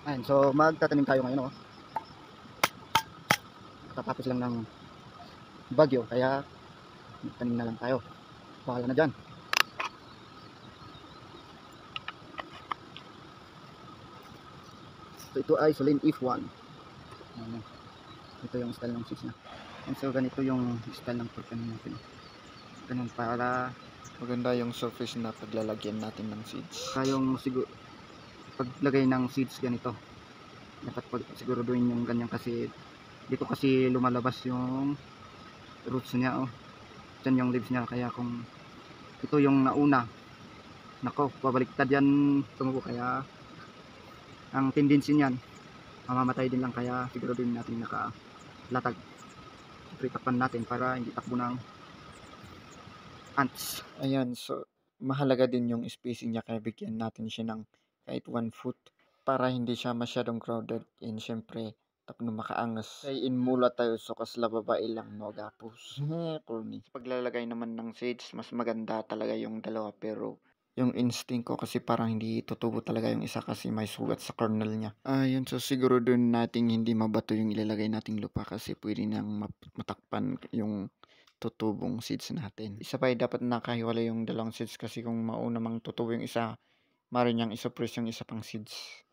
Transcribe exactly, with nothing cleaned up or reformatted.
Ayan, so magtatanim tayo ngayon, oh. Katapos lang ng bagyo, kaya magtanim na lang tayo. Bahala na dyan. So ito ay Solen If one. Ayan, ito yung style ng seeds niya. And so ganito yung style ng pagtanim natin. Ganun para maganda yung surface na paglalagyan natin ng seeds. kayong siguro paglagay ng seeds ganito. Dapat pag siguraduhin yung ganyan kasi dito kasi lumalabas yung roots niya, oh. Diyan yung leaves niya, kaya kung ito yung nauna, nako, babaliktad yan tumubo, kaya ang tendency niyan mamamatay din lang, kaya siguraduhin natin nakalatag. Pritapan natin para hindi takbo ng ants. Ayan, so mahalaga din yung spacing niya, kaya bigyan natin siya ng kahit one foot para hindi siya masyadong crowded, and syempre tapno makaangas. Kay in mula tayo so kasla babae lang no gapos. Corny. Paglalagay naman ng seeds, mas maganda talaga yung dalawa, pero yung instinct ko kasi parang hindi tutubo talaga yung isa kasi may sugat sa kernel niya. Ayun, so siguro dun nating hindi mabato yung ilalagay nating lupa kasi pwede nang matakpan yung tutubong seeds natin. Isa pa ay dapat nakahiwalay yung dalawang seeds kasi kung mauna mang tutubo yung isa, maaari niyang isuppress yung isa pang seeds.